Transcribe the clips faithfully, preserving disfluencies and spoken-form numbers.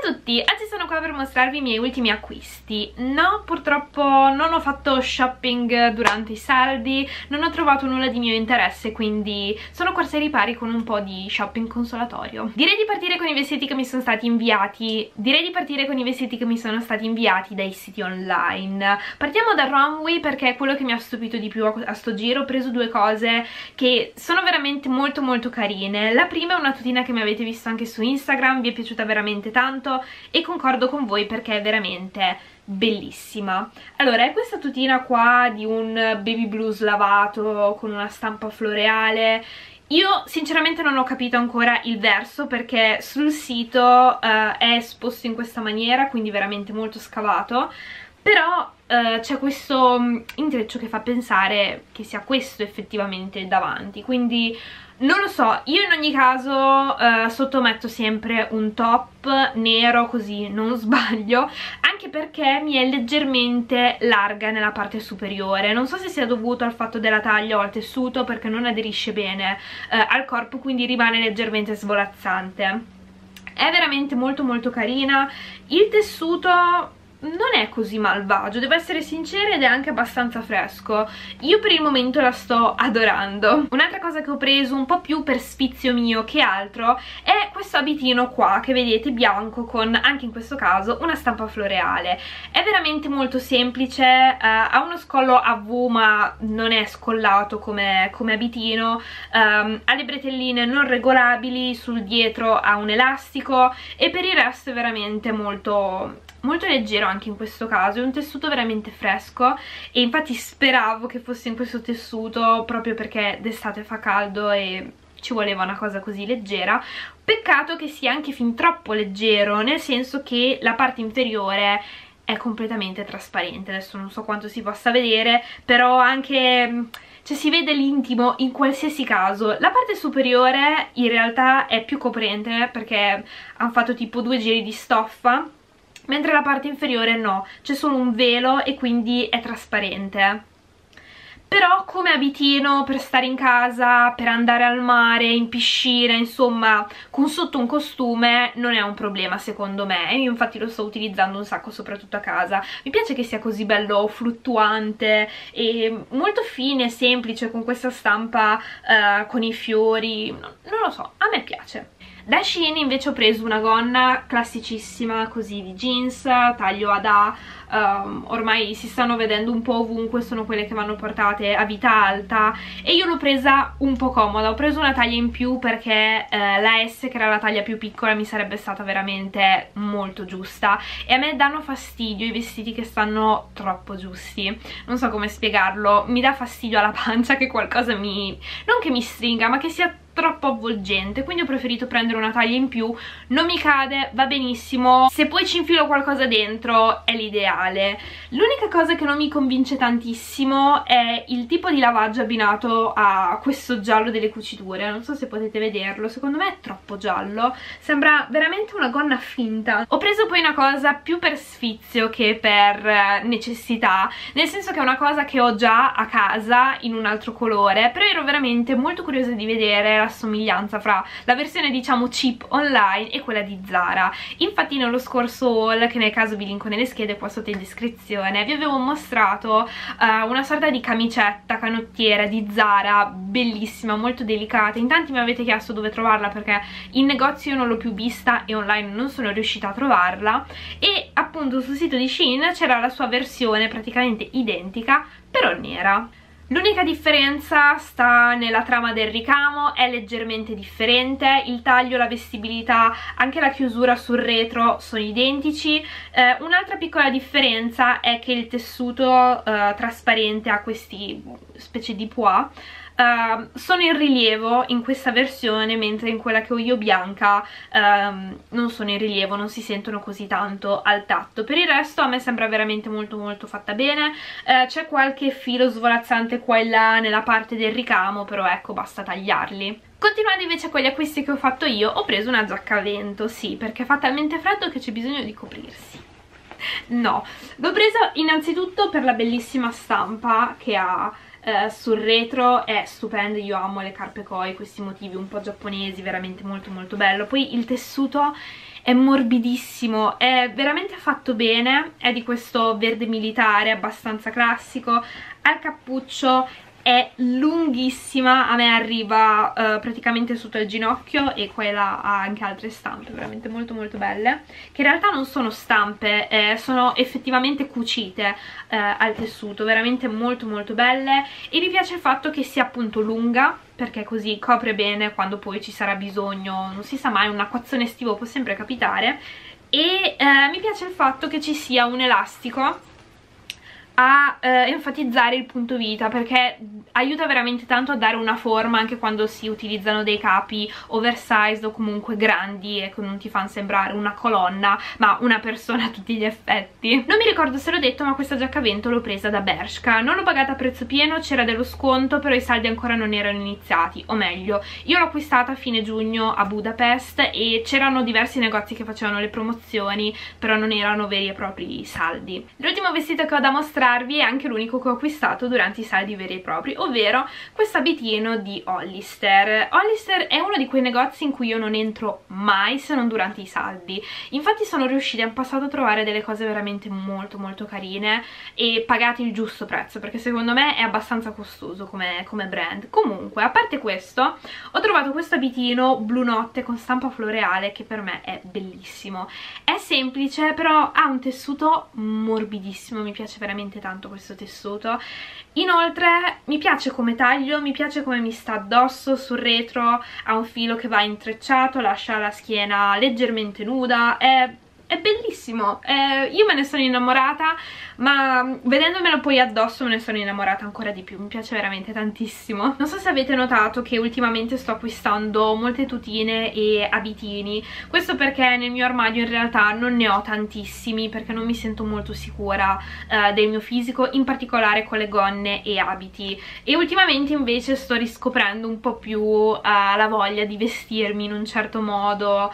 tutti, oggi sono qua per mostrarvi i miei ultimi acquisti. No, purtroppo non ho fatto shopping durante i saldi, non ho trovato nulla di mio interesse, quindi sono corsa ai ripari con un po' di shopping consolatorio. Direi di partire con i vestiti che mi sono stati inviati, direi di partire con i vestiti che mi sono stati inviati dai siti online. Partiamo da Runway perché è quello che mi ha stupito di più a, a sto giro. Ho preso due cose che sono veramente molto molto carine. La prima è una tutina che mi avete visto anche su Instagram, vi è piaciuta veramente tanto e concordo con voi perché è veramente bellissima. Allora, è questa tutina qua di un baby blu slavato con una stampa floreale. Io sinceramente non ho capito ancora il verso perché sul sito uh, è esposto in questa maniera, quindi veramente molto scavato, però uh, c'è questo um, intreccio che fa pensare che sia questo effettivamente davanti, quindi non lo so. Io in ogni caso uh, sottometto sempre un top nero così non sbaglio, anche perché mi è leggermente larga nella parte superiore. Non so se sia dovuto al fatto della taglia o al tessuto, perché non aderisce bene uh, al corpo, quindi rimane leggermente svolazzante. È veramente molto molto carina. Il tessuto non è così malvagio, devo essere sincera, ed è anche abbastanza fresco. Io per il momento la sto adorando. Un'altra cosa che ho preso un po' più per sfizio mio che altro è questo abitino qua che vedete, bianco, con anche in questo caso una stampa floreale. È veramente molto semplice, eh, ha uno scollo a V ma non è scollato come, come abitino, um, ha le bretelline non regolabili, sul dietro ha un elastico e per il resto è veramente molto molto leggero anche in questo caso. È un tessuto veramente fresco e infatti speravo che fosse in questo tessuto proprio perché d'estate fa caldo e ci voleva una cosa così leggera. Peccato che sia anche fin troppo leggero, nel senso che la parte inferiore è completamente trasparente. Adesso non so quanto si possa vedere, però anche, cioè, si vede l'intimo in qualsiasi caso. La parte superiore in realtà è più coprente perché hanno fatto tipo due giri di stoffa, mentre la parte inferiore no, c'è solo un velo e quindi è trasparente. Però come abitino per stare in casa, per andare al mare, in piscina, insomma, con sotto un costume non è un problema secondo me. Io infatti lo sto utilizzando un sacco soprattutto a casa. Mi piace che sia così bello fluttuante e molto fine e semplice, con questa stampa uh, con i fiori. Non, non lo so, a me piace. Da Shein invece ho preso una gonna classicissima così di jeans, taglio ad A, um, ormai si stanno vedendo un po' ovunque, sono quelle che vanno portate a vita alta e io l'ho presa un po' comoda. Ho preso una taglia in più perché eh, la S, che era la taglia più piccola, mi sarebbe stata veramente molto giusta e a me danno fastidio i vestiti che stanno troppo giusti, non so come spiegarlo, mi dà fastidio alla pancia che qualcosa mi... non che mi stringa, ma che sia troppo avvolgente, quindi ho preferito prendere una taglia in più. Non mi cade, va benissimo, se poi ci infilo qualcosa dentro è l'ideale. L'unica cosa che non mi convince tantissimo è il tipo di lavaggio abbinato a questo giallo delle cuciture. Non so se potete vederlo, secondo me è troppo giallo, sembra veramente una gonna finta. Ho preso poi una cosa più per sfizio che per necessità, nel senso che è una cosa che ho già a casa in un altro colore, però ero veramente molto curiosa di vedere la somiglianza fra la versione diciamo cheap online e quella di Zara. Infatti nello scorso haul, che nel caso vi linko nelle schede qua sotto in descrizione, vi avevo mostrato uh, una sorta di camicetta canottiera di Zara, bellissima, molto delicata. In tanti mi avete chiesto dove trovarla perché in negozio io non l'ho più vista e online non sono riuscita a trovarla, e appunto sul sito di Shein c'era la sua versione praticamente identica però nera. L'unica differenza sta nella trama del ricamo, è leggermente differente, il taglio, la vestibilità, anche la chiusura sul retro sono identici. Eh, un'altra piccola differenza è che il tessuto eh, trasparente ha questi specie di pois, Uh, sono in rilievo in questa versione, mentre in quella che ho io bianca um, non sono in rilievo, non si sentono così tanto al tatto. Per il resto a me sembra veramente molto molto fatta bene. Uh, c'è qualche filo svolazzante qua e là nella parte del ricamo, però ecco, basta tagliarli. Continuando invece con gli acquisti che ho fatto io, ho preso una giacca a vento, sì, perché fa talmente freddo che c'è bisogno di coprirsi. No, l'ho presa innanzitutto per la bellissima stampa che ha Uh, sul retro, è stupendo. Io amo le carpe koi, questi motivi un po' giapponesi, veramente molto molto bello. Poi il tessuto è morbidissimo, è veramente fatto bene, è di questo verde militare abbastanza classico, ha il cappuccio, è lunghissima, a me arriva uh, praticamente sotto il ginocchio, e quella ha anche altre stampe veramente molto molto belle, che in realtà non sono stampe, eh, sono effettivamente cucite eh, al tessuto, veramente molto molto belle. E mi piace il fatto che sia appunto lunga, perché così copre bene quando poi ci sarà bisogno, non si sa mai, un acquazzone estivo può sempre capitare. E eh, mi piace il fatto che ci sia un elastico a eh, enfatizzare il punto vita, perché aiuta veramente tanto a dare una forma anche quando si utilizzano dei capi oversized o comunque grandi e che non ti fanno sembrare una colonna ma una persona a tutti gli effetti. Non mi ricordo se l'ho detto, ma questa giacca a vento l'ho presa da Bershka, non l'ho pagata a prezzo pieno, c'era dello sconto, però i saldi ancora non erano iniziati, o meglio, io l'ho acquistata a fine giugno a Budapest e c'erano diversi negozi che facevano le promozioni, però non erano veri e propri saldi. L'ultimo vestito che ho da mostrare è anche l'unico che ho acquistato durante i saldi veri e propri, ovvero questo abitino di Hollister. Hollister è uno di quei negozi in cui io non entro mai se non durante i saldi, infatti sono riuscita in passato a trovare delle cose veramente molto molto carine e pagate il giusto prezzo, perché secondo me è abbastanza costoso come, come brand. Comunque, a parte questo, ho trovato questo abitino blu notte con stampa floreale che per me è bellissimo. È semplice, però ha un tessuto morbidissimo, mi piace veramente tanto questo tessuto. Inoltre mi piace come taglio, mi piace come mi sta addosso, sul retro ha un filo che va intrecciato, lascia la schiena leggermente nuda, è, è bellissimo, è, io me ne sono innamorata, ma vedendomelo poi addosso me ne sono innamorata ancora di più, mi piace veramente tantissimo. Non so se avete notato che ultimamente sto acquistando molte tutine e abitini, questo perché nel mio armadio in realtà non ne ho tantissimi, perché non mi sento molto sicura uh, del mio fisico, in particolare con le gonne e abiti, e ultimamente invece sto riscoprendo un po' più uh, la voglia di vestirmi in un certo modo,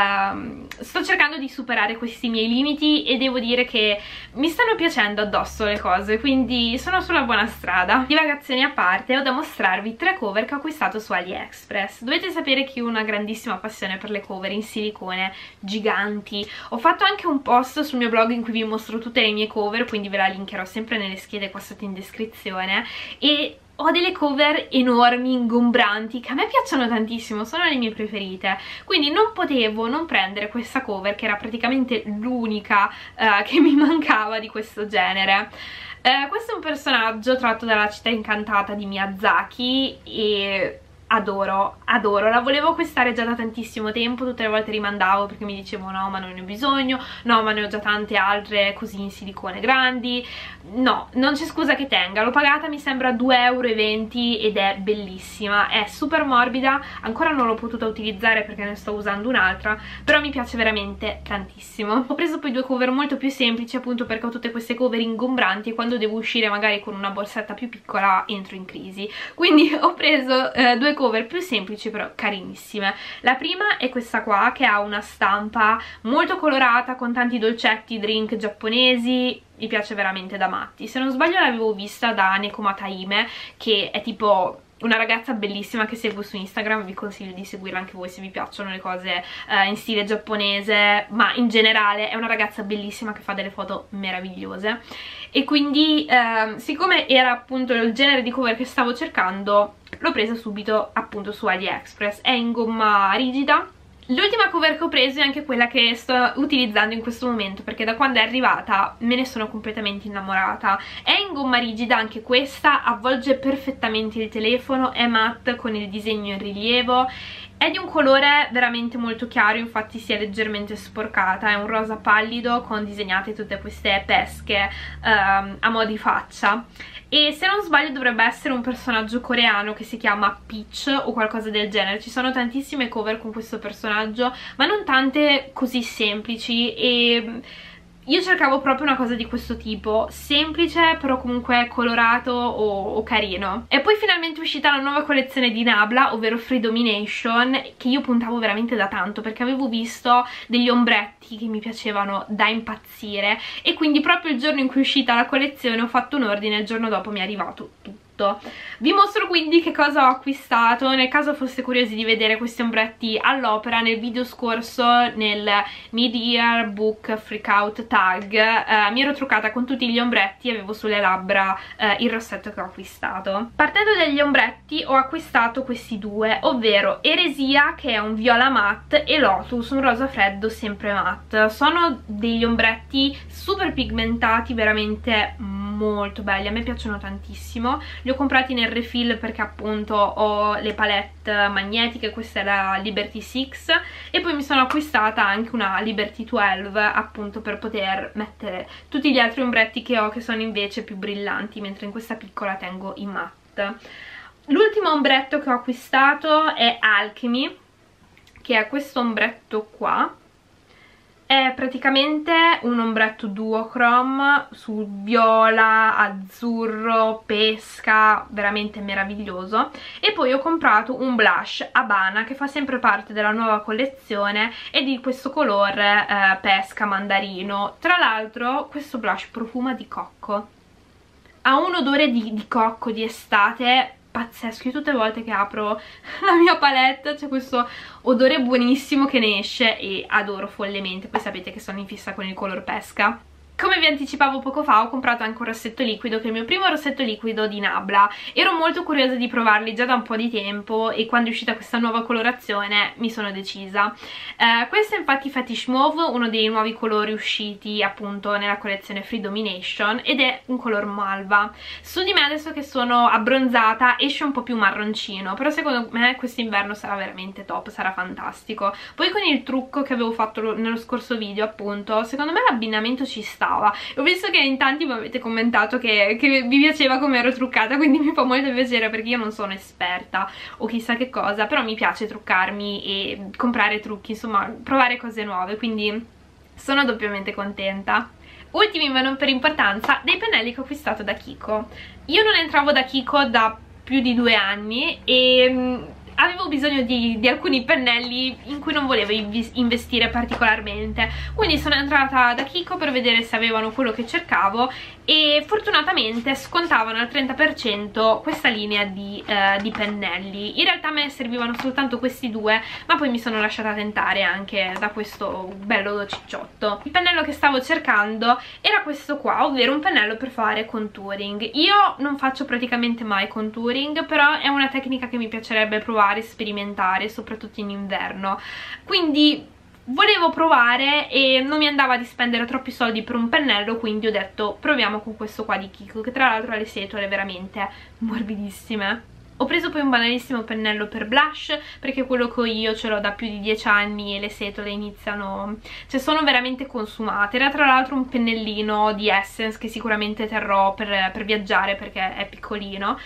uh, sto cercando di superare questi miei limiti e devo dire che mi stanno piacendo addosso le cose, quindi sono sulla buona strada. Divagazioni a parte, ho da mostrarvi tre cover che ho acquistato su AliExpress. Dovete sapere che io ho una grandissima passione per le cover in silicone giganti, ho fatto anche un post sul mio blog in cui vi mostro tutte le mie cover, quindi ve la linkerò sempre nelle schede qua sotto in descrizione, e ho delle cover enormi, ingombranti, che a me piacciono tantissimo, sono le mie preferite, quindi non potevo non prendere questa cover, che era praticamente l'unica uh, che mi mancava di questo genere. Uh, questo è un personaggio tratto dalla Città Incantata di Miyazaki e adoro, adoro, la volevo acquistare già da tantissimo tempo, tutte le volte rimandavo perché mi dicevo no ma non ne ho bisogno, no ma ne ho già tante altre così in silicone grandi, no, non c'è scusa che tenga. L'ho pagata mi sembra due e venti euro ed è bellissima, è super morbida, ancora non l'ho potuta utilizzare perché ne sto usando un'altra, però mi piace veramente tantissimo. Ho preso poi due cover molto più semplici, appunto perché ho tutte queste cover ingombranti e quando devo uscire magari con una borsetta più piccola entro in crisi, quindi ho preso eh, due cover più semplici però carinissime. La prima è questa qua, che ha una stampa molto colorata con tanti dolcetti, drink giapponesi, mi piace veramente da matti. Se non sbaglio l'avevo vista da Nekomata Hime, che è tipo una ragazza bellissima che seguo su Instagram, vi consiglio di seguirla anche voi se vi piacciono le cose eh, in stile giapponese, ma in generale è una ragazza bellissima che fa delle foto meravigliose, e quindi eh, siccome era appunto il genere di cover che stavo cercando, l'ho presa subito appunto su AliExpress. È in gomma rigida. L'ultima cover che ho preso è anche quella che sto utilizzando in questo momento, perché da quando è arrivata me ne sono completamente innamorata. È in gomma rigida anche questa, avvolge perfettamente il telefono, è matte con il disegno in rilievo, è di un colore veramente molto chiaro, infatti si è leggermente sporcata, è un rosa pallido con disegnate tutte queste pesche um, a mo' di faccia. E se non sbaglio dovrebbe essere un personaggio coreano che si chiama Peach o qualcosa del genere. Ci sono tantissime cover con questo personaggio, ma non tante così semplici, e io cercavo proprio una cosa di questo tipo, semplice però comunque colorato o, o carino. E poi finalmente è uscita la nuova collezione di Nabla, ovvero Free Domination, che io puntavo veramente da tanto perché avevo visto degli ombretti che mi piacevano da impazzire, e quindi proprio il giorno in cui è uscita la collezione ho fatto un ordine e il giorno dopo mi è arrivato tutto. tutto. Vi mostro quindi che cosa ho acquistato, nel caso foste curiosi di vedere questi ombretti all'opera. Nel video scorso, nel Mid-Year Book Freakout Tag, eh, mi ero truccata con tutti gli ombretti e avevo sulle labbra eh, il rossetto che ho acquistato. Partendo dagli ombretti ho acquistato questi due, ovvero Eresia, che è un viola matte, e Lotus, un rosa freddo sempre matte. Sono degli ombretti super pigmentati, veramente molto belli, a me piacciono tantissimo. Li ho comprati nel refill perché appunto ho le palette magnetiche, questa è la Liberty sei, e poi mi sono acquistata anche una Liberty dodici appunto per poter mettere tutti gli altri ombretti che ho, che sono invece più brillanti, mentre in questa piccola tengo i matte. L'ultimo ombretto che ho acquistato è Alchemy, che è questo ombretto qua. È praticamente un ombretto duochrome sul viola, azzurro, pesca, veramente meraviglioso. E poi ho comprato un blush Habana che fa sempre parte della nuova collezione, e di questo colore eh, pesca mandarino. Tra l'altro questo blush profuma di cocco, ha un odore di, di cocco, di estate pazzesco. Io tutte le volte che apro la mia palette c'è questo odore buonissimo che ne esce e adoro follemente. Poi sapete che sono in fissa con il color pesca. Come vi anticipavo poco fa, ho comprato anche un rossetto liquido, che è il mio primo rossetto liquido di Nabla. Ero molto curiosa di provarli già da un po' di tempo, e quando è uscita questa nuova colorazione mi sono decisa. Eh, questo è infatti Fetish Mauve, uno dei nuovi colori usciti appunto nella collezione Free Domination, ed è un color malva. Su di me, adesso che sono abbronzata, esce un po' più marroncino, però secondo me quest'inverno sarà veramente top, sarà fantastico. Poi con il trucco che avevo fatto nello scorso video appunto, secondo me l'abbinamento ci sta. Ho visto che in tanti mi avete commentato che, che vi piaceva come ero truccata, quindi mi fa molto piacere, perché io non sono esperta o chissà che cosa, però mi piace truccarmi e comprare trucchi, insomma provare cose nuove, quindi sono doppiamente contenta. Ultimi ma non per importanza, dei pennelli che ho acquistato da Kiko. Io non entravo da Kiko da più di due anni e avevo bisogno di, di alcuni pennelli in cui non volevo investire particolarmente, quindi sono entrata da Kiko per vedere se avevano quello che cercavo, e fortunatamente scontavano al trenta per cento questa linea di, eh, di pennelli. In realtà a me servivano soltanto questi due, ma poi mi sono lasciata tentare anche da questo bello cicciotto. Il pennello che stavo cercando era questo qua, ovvero un pennello per fare contouring. Io non faccio praticamente mai contouring, però è una tecnica che mi piacerebbe provare, sperimentare, soprattutto in inverno, quindi volevo provare e non mi andava di spendere troppi soldi per un pennello, quindi ho detto proviamo con questo qua di Kiko, che tra l'altro ha le setole veramente morbidissime. Ho preso poi un banalissimo pennello per blush, perché quello che ho io ce l'ho da più di dieci anni e le setole iniziano, cioè sono veramente consumate. Era tra l'altro un pennellino di Essence che sicuramente terrò per, per viaggiare, perché è piccolino.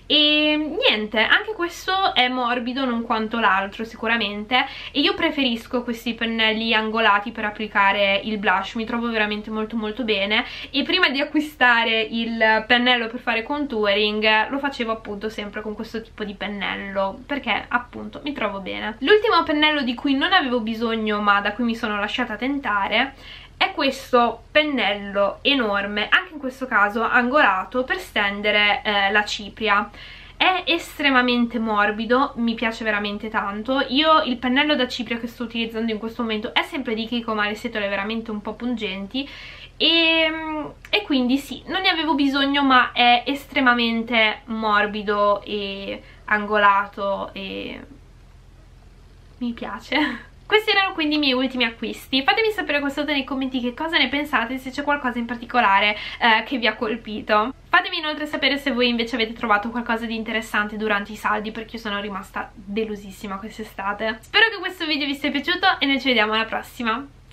E niente, anche questo è morbido non quanto l'altro sicuramente, e io preferisco questi pennelli angolati per applicare il blush, mi trovo veramente molto molto bene. E prima di acquistare il pennello per fare contouring lo facevo appunto sempre con questo tipo di pennello, perché appunto mi trovo bene. L'ultimo pennello di cui non avevo bisogno ma da cui mi sono lasciata tentare è questo pennello enorme, anche in questo caso angolato, per stendere eh, la cipria. È estremamente morbido, mi piace veramente tanto. Io il pennello da cipria che sto utilizzando in questo momento è sempre di Kiko, ma le setole veramente un po' pungenti, e, e quindi sì, non ne avevo bisogno, ma è estremamente morbido e angolato e mi piace. Questi erano quindi i miei ultimi acquisti. Fatemi sapere qua sotto nei commenti che cosa ne pensate, se c'è qualcosa in particolare eh, che vi ha colpito. Fatemi inoltre sapere se voi invece avete trovato qualcosa di interessante durante i saldi, perché io sono rimasta delusissima quest'estate. Spero che questo video vi sia piaciuto e noi ci vediamo alla prossima.